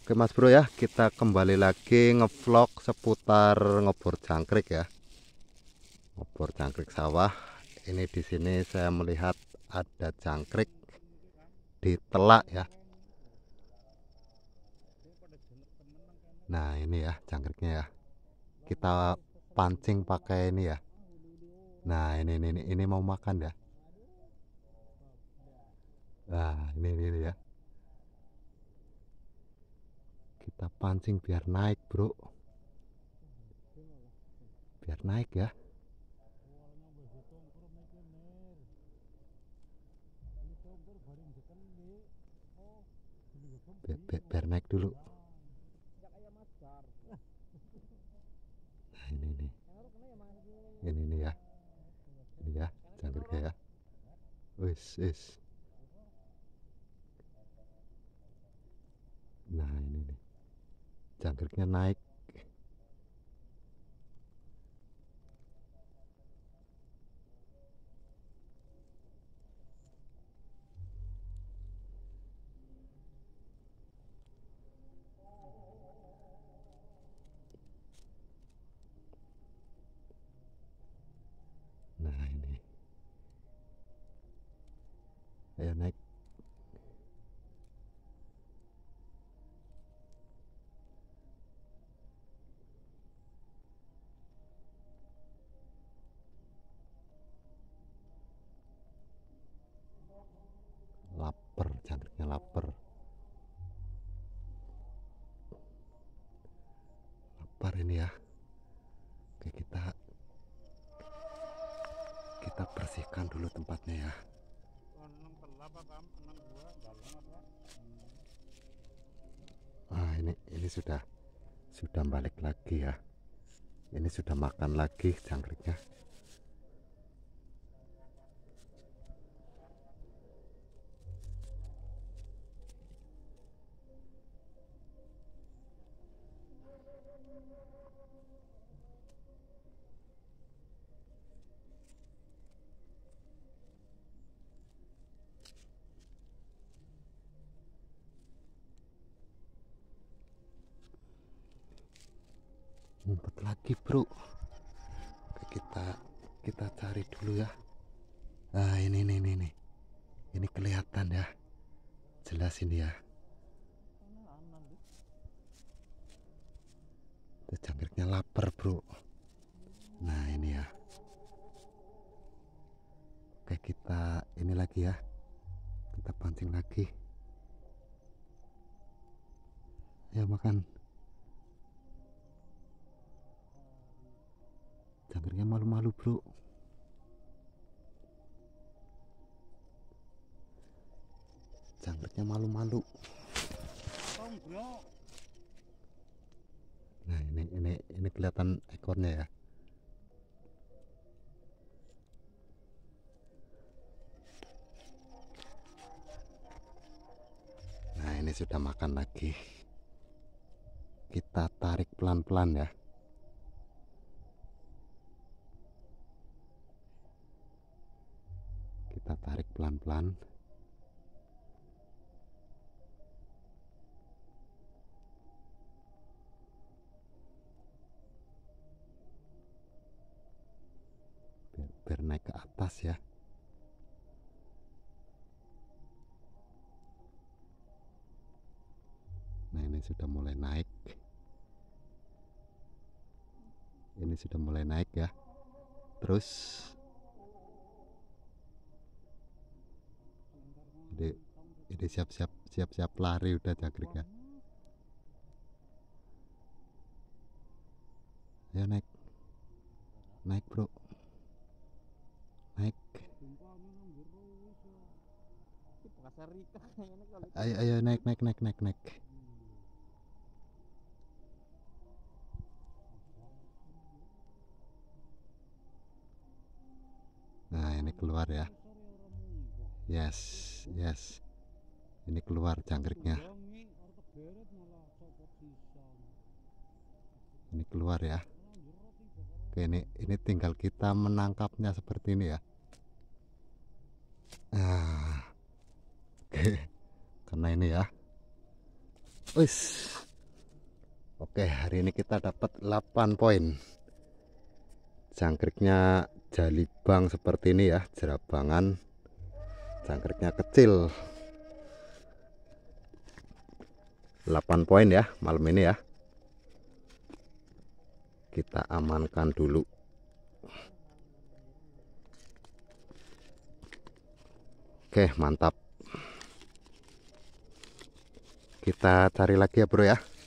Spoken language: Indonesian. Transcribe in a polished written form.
Oke Mas Bro ya, kita kembali lagi ngevlog seputar ngebor jangkrik ya. Ngebor jangkrik sawah. Ini di sini saya melihat ada jangkrik di telak ya. Nah, ini ya jangkriknya ya. Kita pancing pakai ini ya. Nah, ini mau makan ya. Nah, ini ya. Kita pancing biar naik, Bro. Biar naik ya. Biar naik dulu. Nah, ini. Ini ya. Ini ya, jangkriknya ya. Wis. Nah, ini nih. Jangkriknya naik. Nah, ini. Ayo naik. Lapar, jangkriknya lapar. Lapar ini ya. Oke, kita bersihkan dulu tempatnya ya. Nah, ini sudah balik lagi ya. Ini sudah makan lagi jangkriknya. Ngumpet lagi, Bro. Oke, kita cari dulu ya. Nah, ini. Ini kelihatan ya. Jelas ini ya. Itu jangkriknya lapar, Bro. Nah, ini ya. Oke, kita ini lagi ya. Kita pancing lagi. Ayo makan. Jangkriknya malu-malu, Bro. Jangkriknya malu-malu. Nah, ini kelihatan ekornya ya. Nah, ini sudah makan lagi. Kita tarik pelan-pelan ya. Kita tarik pelan-pelan. Biar naik ke atas ya. Nah, ini sudah mulai naik. Ini sudah mulai naik ya. Terus ini siap-siap lari udah jangkriknya. Ayo naik. Naik, Bro. Naik. Ayo naik. Nah, ini keluar ya. Yes. Ini keluar jangkriknya. Ini keluar ya. Oke, ini tinggal kita menangkapnya seperti ini ya. Oke. Karena ini ya. Wis. Oke, hari ini kita dapat 8 poin. Jangkriknya jalibang seperti ini ya, jerabangan. Jangkriknya kecil. 8 poin ya malam ini ya. Kita amankan dulu. Oke, mantap. Kita cari lagi ya bro ya.